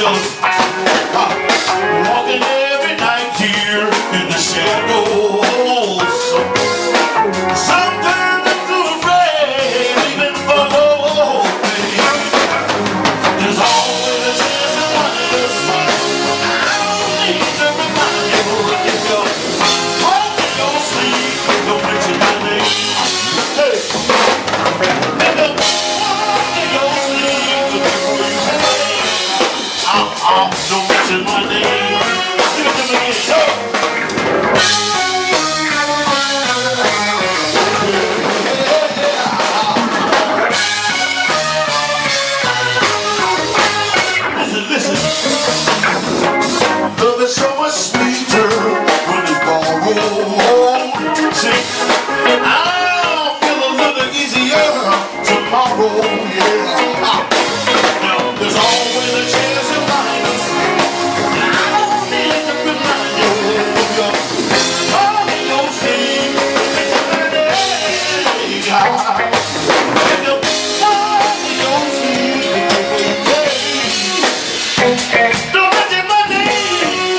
fellas. Walking every night here in the shadows. Sometimes I'm too afraid even for no pain. There's always a chance of wonders. I don't need to remind you if you're walking your sleep, don't mention my name. Hey, if you're walking your sleep before you say, don't mention my name. Give it to me again. Go. Love is so much sweeter when it's borrowed. See, I'll feel a little easier tomorrow, yeah. Now, there's always a chance in life. I don't need to remind you of your falling your sleep. It's a day. If you're falling your sleep, don't mention my name.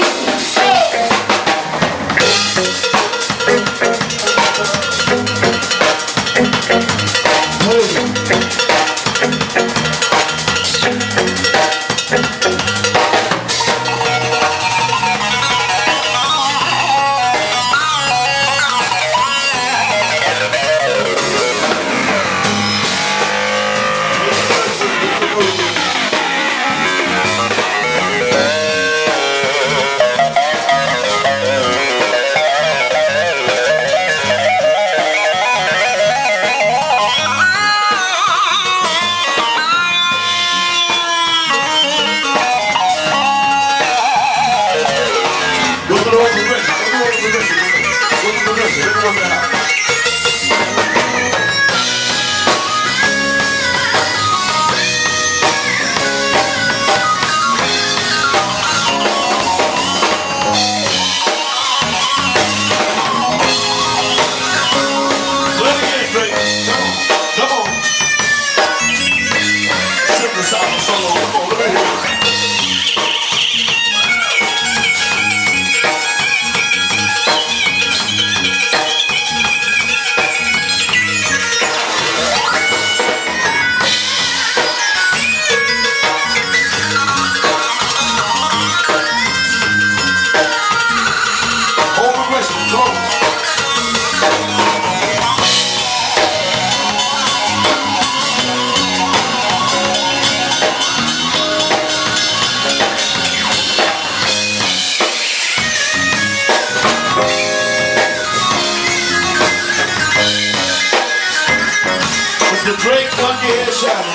The great monkey head shot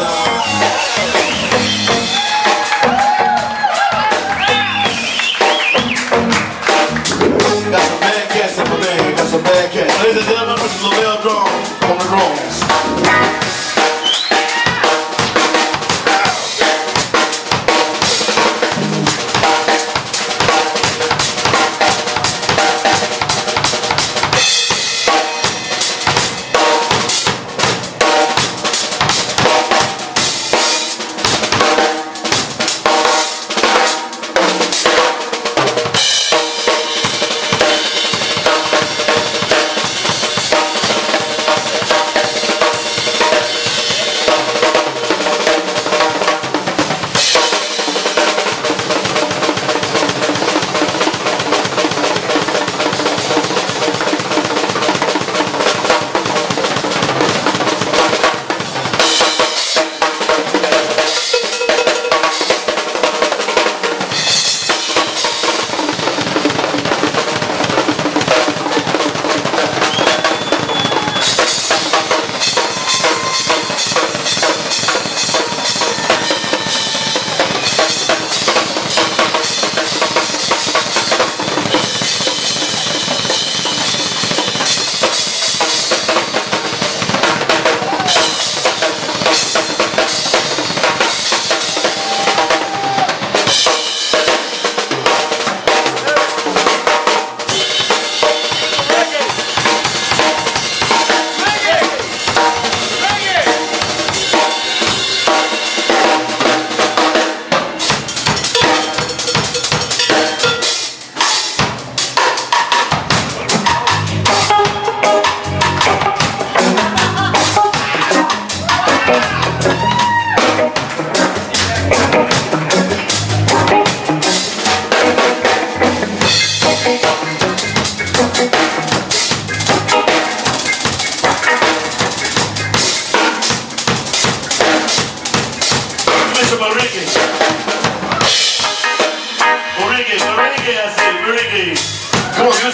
got some bad cats in my bag, got some bad cats. Ladies and gentlemen, Mr. Lavelle Drum on the drums.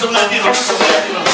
some Latino, some Latino.